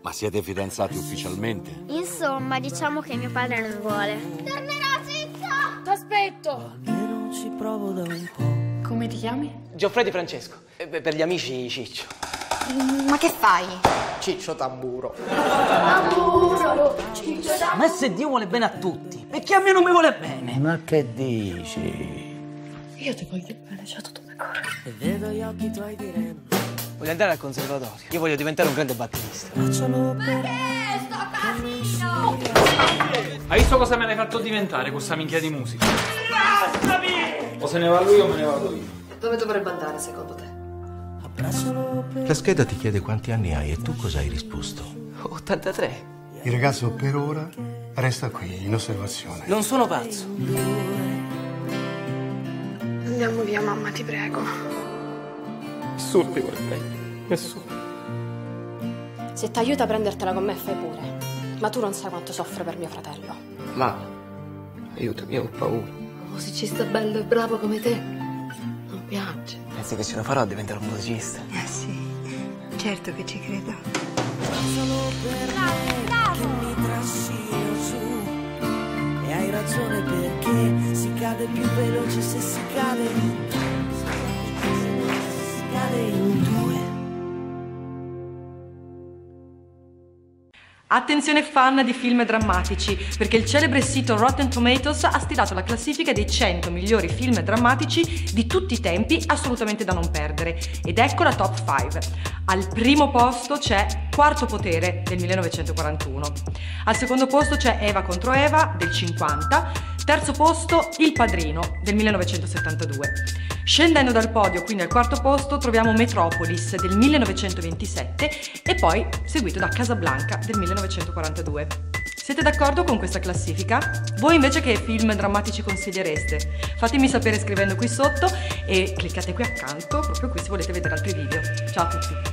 Ma siete fidanzati ufficialmente? Insomma, diciamo che mio padre non vuole. Tornerò, zitto! T'aspetto! Non ci provo da un po'. Come ti chiami? Gioffredi Francesco. Per gli amici Ciccio. Ma che fai? Ciccio Tamburo. Tamburo! Ciccio Tamburo! Ma se Dio vuole bene a tutti, perché a me non mi vuole bene? Ma che dici? Io ti voglio bene, c'è tutto me corre. E vedo gli occhi tuoi diremmo. Voglio andare al conservatorio. Io voglio diventare un grande batterista. Facciano per... Sto casino! Hai visto cosa me l'hai fatto diventare questa minchia di musica? O se ne va lui o me ne vado io. Dove dovrebbe andare, secondo te? Abbraccialo per... La scheda ti chiede quanti anni hai e tu cosa hai risposto? 83. Il ragazzo per ora resta qui in osservazione. Non sono pazzo. Andiamo via, mamma, ti prego. Nessuno ti vuole bene. Nessuno. Se ti aiuta a prendertela con me, fai pure. Ma tu non sai quanto soffro per mio fratello. Ma aiutami, io ho paura. Un musicista bello e bravo come te non piange. Pensi che ce la farò a diventare un musicista? Eh sì, certo che ci credo. Solo per me che mi trascino su. E hai ragione perché si cade più veloce se si cade in due. Attenzione fan di film drammatici, perché il celebre sito Rotten Tomatoes ha stilato la classifica dei 100 migliori film drammatici di tutti i tempi, assolutamente da non perdere. Ed ecco la top 5. Al primo posto c'è Quarto Potere del 1941. Al secondo posto c'è Eva contro Eva del 50. Terzo posto Il Padrino del 1972. Scendendo dal podio, quindi al quarto posto, troviamo Metropolis del 1927 e poi seguito da Casablanca del 1942. Siete d'accordo con questa classifica? Voi invece che film drammatici consigliereste? Fatemi sapere scrivendo qui sotto e cliccate qui accanto, proprio qui se volete vedere altri video. Ciao a tutti!